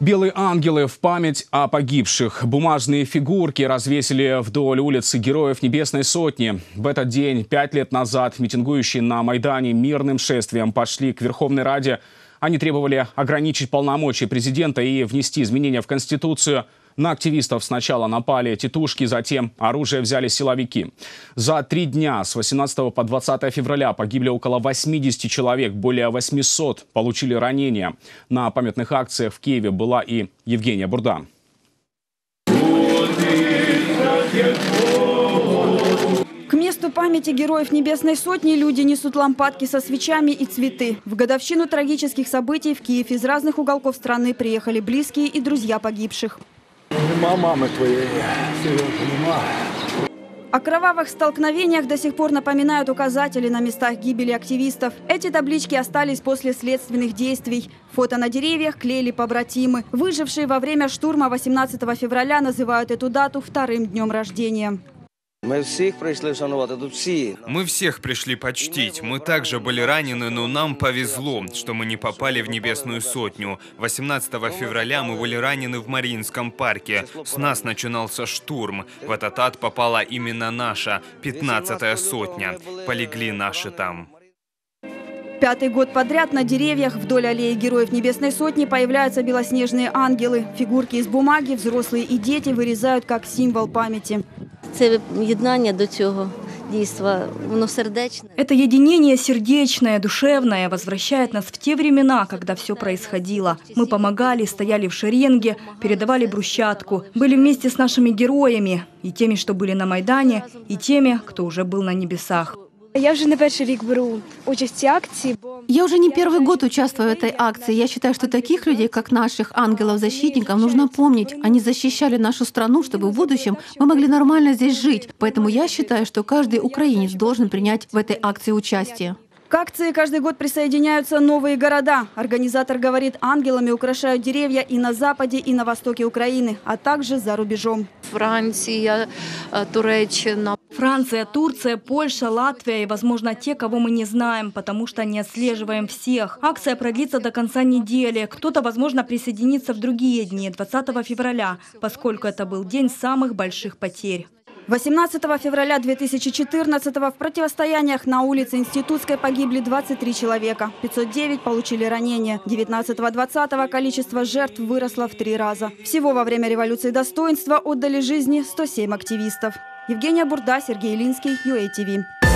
Белые ангелы в память о погибших. Бумажные фигурки развесили вдоль улицы Героев Небесной Сотни. В этот день, 5 лет назад, митингующие на Майдане мирным шествием пошли к Верховной Раде. Они требовали ограничить полномочия президента и внести изменения в Конституцию. На активистов сначала напали тетушки, затем оружие взяли силовики. За 3 дня с 18 по 20 февраля погибли около 80 человек, более 800 получили ранения. На памятных акциях в Киеве была и Евгения Бурда. К месту памяти Героев Небесной Сотни люди несут лампадки со свечами и цветы. В годовщину трагических событий в Киев из разных уголков страны приехали близкие и друзья погибших. Нема мамы твоей, Сережа, нема. О кровавых столкновениях до сих пор напоминают указатели на местах гибели активистов. Эти таблички остались после следственных действий. Фото на деревьях клеили побратимы. Выжившие во время штурма 18 февраля называют эту дату вторым днем рождения. Мы всех пришли почтить. Мы также были ранены, но нам повезло, что мы не попали в Небесную Сотню. 18 февраля мы были ранены в Мариинском парке. С нас начинался штурм. В этот ад попала именно наша 15-я сотня. Полегли наши там. 5-й год подряд на деревьях вдоль аллеи Героев Небесной Сотни появляются белоснежные ангелы. Фигурки из бумаги взрослые и дети вырезают как символ памяти. Это единение сердечное, душевное возвращает нас в те времена, когда все происходило. Мы помогали, стояли в шеренге, передавали брусчатку, были вместе с нашими героями, и теми, что были на Майдане, и теми, кто уже был на небесах. Я уже не перший рік беру участь в акции. Я уже не первый год участвую в этой акции. Я считаю, что таких людей, как наших ангелов-защитников, нужно помнить. Они защищали нашу страну, чтобы в будущем мы могли нормально здесь жить. Поэтому я считаю, что каждый украинец должен принять в этой акции участие. К акции каждый год присоединяются новые города. Организатор говорит, ангелами украшают деревья и на западе, и на востоке Украины, а также за рубежом. Франция, Турция, Польша, Латвия и, возможно, те, кого мы не знаем, потому что не отслеживаем всех. Акция продлится до конца недели. Кто-то, возможно, присоединится в другие дни, 20 февраля, поскольку это был день самых больших потерь. 18 февраля 2014 в противостояниях на улице Институтской погибли 23 человека. 509 получили ранения. 19-20 количество жертв выросло в 3 раза. Всего во время революции достоинства отдали жизни 107 активистов. Евгения Бурда, Сергей Линский, UATV.